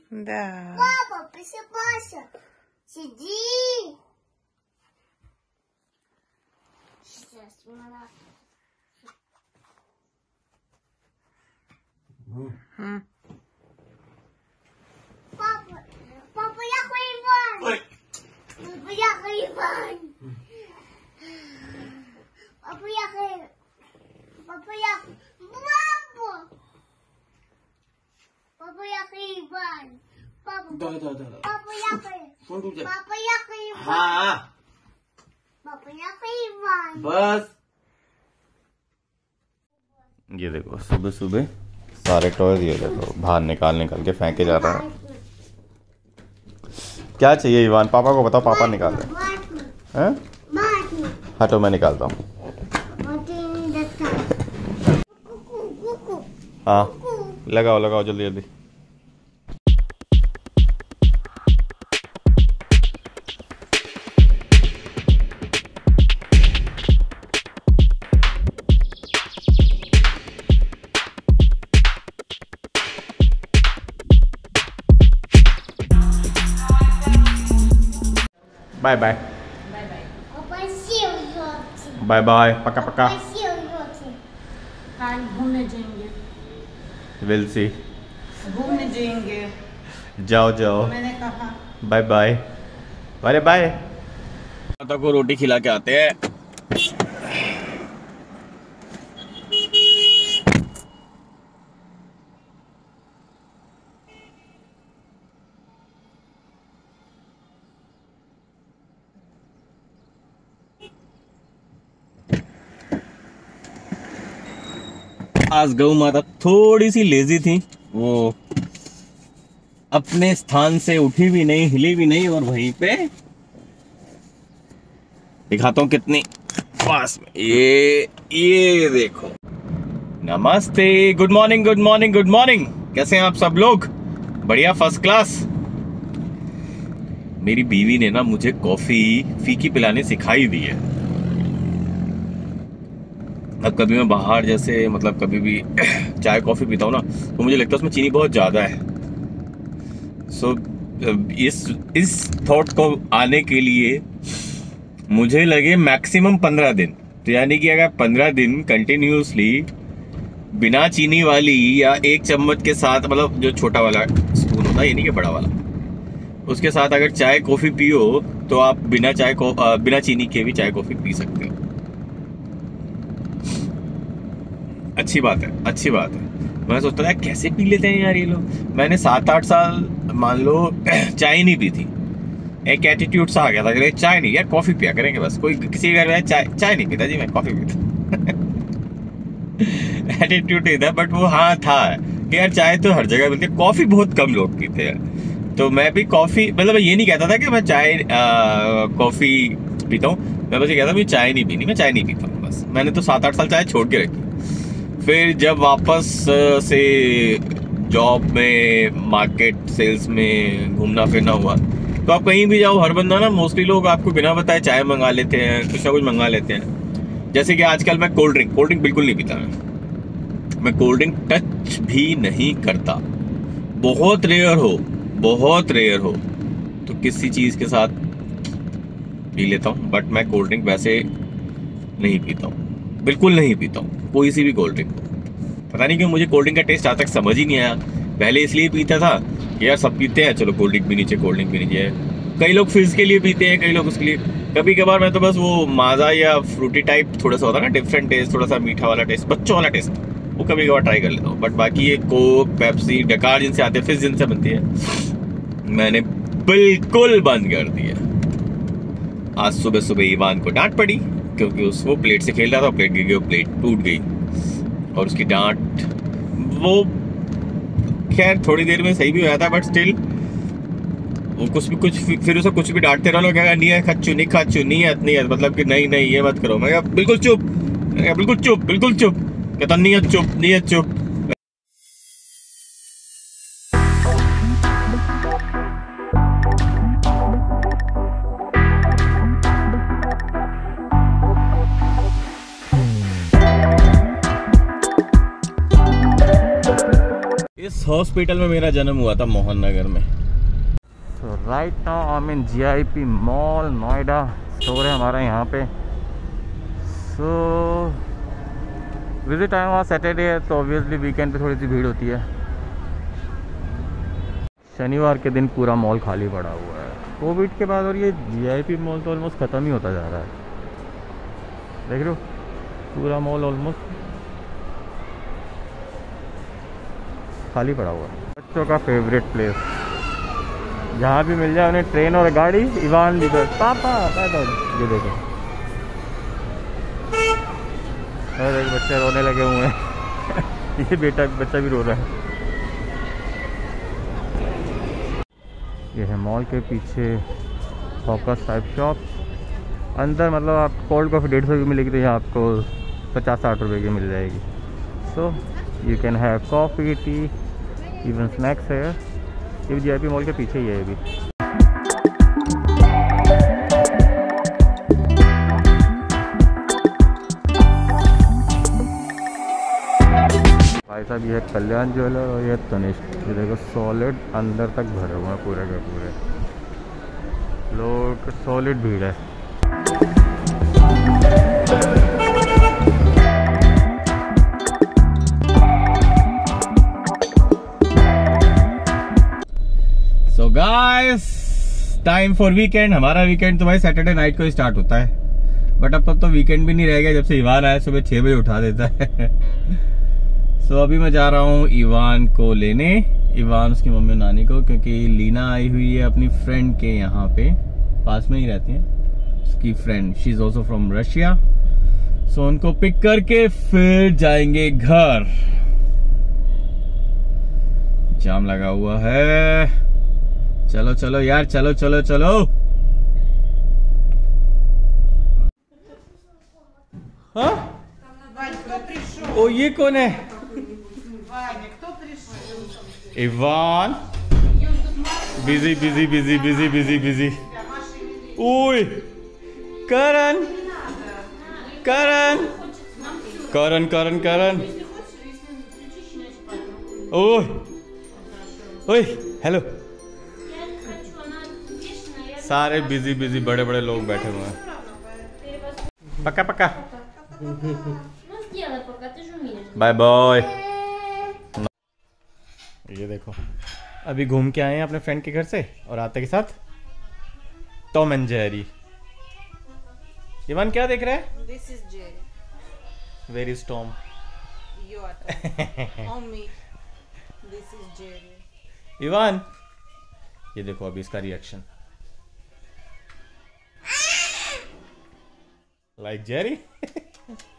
Да. Папа, просыпайся. Сиди. Сейчас, Папа, папа, я Иван. Папа, я Иван. Папа, я Папа, я Папа. Папа, я Иван. Папа, да. Папа, я Папа, я Иван. हाँ Папа, я Иван. बस। ये देखो सुबह सुबह सारे टॉयज ये देखो बाहर निकाल के फेंके जा रहा है। क्या चाहिए इवान? पापा को बताओ, पापा निकाल रहे हैं। हटो मैं निकालता हूँ। हाँ लगाओ जल्दी जल्दी। बाय बाय बाय बाय पक्का पक्का। कल घूमने जाएंगे। Will see. घूमने जाएंगे। जाओ मैंने कहा बाय बाय बाय बाय। माता को रोटी खिला के आते हैं। आज गौ माता थोड़ी सी लेजी थी, वो अपने स्थान से उठी भी नहीं, हिली भी नहीं, और वहीं पे दिखाता हूँ कितनी पास में। ये देखो। नमस्ते, good morning good morning good morning. कैसे हैं आप सब लोग? बढ़िया, फर्स्ट क्लास। मेरी बीवी ने ना मुझे कॉफी फीकी पिलाने सिखाई दी है। अब कभी मैं बाहर जैसे मतलब कभी भी चाय कॉफ़ी पीता हूँ ना, तो मुझे लगता है उसमें चीनी बहुत ज़्यादा है। सो इस थॉट को आने के लिए मुझे लगे मैक्सिमम 15 दिन। तो यानी कि अगर 15 दिन कंटिन्यूसली बिना चीनी वाली या 1 चम्मच के साथ, मतलब जो छोटा वाला स्पून होता है, ये नहीं कि बड़ा वाला, उसके साथ अगर चाय कॉफ़ी पियो तो आप बिना चीनी के भी चाय कॉफ़ी पी सकते हो। अच्छी बात है। मैं सोचता था कैसे पी लेते हैं यार ये लोग। मैंने 7-8 साल मान लो चाय नहीं पी थी। एक एटीट्यूड सा आ गया था कि चाय नहीं यार, कॉफी पिया करेंगे बस। कोई किसी घर में चाय नहीं पीता जी, मैं कॉफी पीता। एटीट्यूड नहीं था, बट वो हाँ था कि यार चाय तो हर जगह मिलती है, कॉफी बहुत कम लोग पीते हैं। तो मैं भी कॉफी, मतलब ये नहीं कहता था कि मैं चाय कॉफी पीता हूँ, मैं बस ये कहता हूँ चाय नहीं पीनी, मैं चाय नहीं पीता हूँ बस। मैंने तो 7-8 साल चाय छोड़ के रखी। फिर जब वापस से जॉब में, मार्केट सेल्स में घूमना फिरना हुआ, तो आप कहीं भी जाओ, हर बंदा ना, मोस्टली लोग आपको बिना बताए चाय मंगा लेते हैं, कुछ ना कुछ मंगा लेते हैं। जैसे कि आजकल मैं कोल्ड ड्रिंक बिल्कुल नहीं पीता। मैं कोल्ड ड्रिंक टच भी नहीं करता। बहुत रेयर हो तो किसी चीज़ के साथ पी लेता हूँ, बट मैं कोल्ड ड्रिंक वैसे नहीं पीता हूँ, बिल्कुल नहीं पीता हूँ कोई सी भी कोल्ड ड्रिंक। पता नहीं क्यों मुझे कोल्ड ड्रिंक का टेस्ट आज तक समझ ही नहीं आया। पहले इसलिए पीता था कि यार सब पीते हैं, चलो कोल्ड ड्रिंक भी नीचे। कई लोग फिज़ के लिए पीते हैं, कई लोग उसके लिए। कभी कभार मैं तो बस वो माजा या फ्रूटी टाइप थोड़ा सा होता है ना, डिफरेंट टेस्ट, थोड़ा सा मीठा वाला टेस्ट, बच्चों वाला टेस्ट, वो कभी कभार ट्राई कर लेता हूँ। बट बाकी ये कोक, पेप्सी, डकार जिनसे आते हैं, फिज़ जिनसे बनती है, मैंने बिल्कुल बंद कर दिया। आज सुबह ईवान को डांट पड़ी क्योंकि वो प्लेट से खेल रहा था, प्लेट गिर गई, प्लेट टूट गई, और उसकी डांट, वो खैर थोड़ी देर में सही भी हो जाता है, बट स्टिल वो फिर उसे कुछ भी डांटते रहो, क्या नहीं खच्चू नियत, मतलब कि नहीं ये मत करो। मैं बिल्कुल चुप, कहता नियत चुप। इस हॉस्पिटल में मेरा जन्म हुआ था, मोहन नगर में। तो right now I am in GIP mall Noida. Store है हमारा यहाँ पे। सो विजिट आया हुआ सैटरडे है, तो ऑब्वियसली वीकेंड पे थोड़ी सी भीड़ होती है। शनिवार के दिन पूरा मॉल खाली पड़ा हुआ है कोविड के बाद, और ये GIP मॉल तो ऑलमोस्ट ख़त्म ही होता जा रहा है। देख रहे हो पूरा मॉल ऑलमोस्ट खाली पड़ा हुआ है। बच्चों का फेवरेट प्लेस, जहाँ भी मिल जाए उन्हें ट्रेन और गाड़ी, इवान लीडर पापा पैदल। ये देखो और एक बच्चे रोने लगे हुए हैं ये बच्चा भी रो रहा है। ये है मॉल के पीछे फोकस टाइप शॉप। अंदर मतलब आप कोल्ड कॉफ़ी 150 की मिलेगी, तो यहाँ आपको 50-60 रुपये की मिल जाएगी। So you can have coffee, tea, even snacks है। ये भी GIP मॉल के पीछे ही है। ये भी भाई साहब, ये है कल्याण ज्वेलर और ये तनिष्क। ये देखो सॉलिड अंदर तक भरे हुए हैं पूरे के पूरे, लोग सॉलिड भीड़ है। So guys, time for weekend. हमारा वीकेंड तो भाई सैटरडे नाइट को ही स्टार्ट होता है, बट अब तक तो वीकेंड भी नहीं रह गया जब से इवान आया। सुबह 6 बजे उठा देता है सो अभी मैं जा रहा हूँ इवान को लेने, इवान उसकी मम्मी नानी को, क्योंकि लीना आई हुई है अपनी फ्रेंड के यहाँ पे, पास में ही रहती है उसकी friend. She is also from Russia. So उनको पिक करके फिर जाएंगे घर। जाम लगा हुआ है। चलो चलो यार, चलो चलो चलो। हाँ? ओ ये कौन है? Ivan. Busy busy busy busy busy busy. ओए करण करण करण करण करण। ओए ओए हेलो। सारे बिजी बिजी बड़े बड़े लोग बैठे हुए हैं। पक्का पक्का बाय बाय। ये देखो अभी घूम के आए हैं अपने फ्रेंड के घर से, और आते के साथ टॉम एंड जेरी। इवान क्या देख रहा है? This is Jerry. Where is Tom? You are Tom. On me. This is Jerry. Ivan ये देखो अभी इसका रिएक्शन। Like Jerry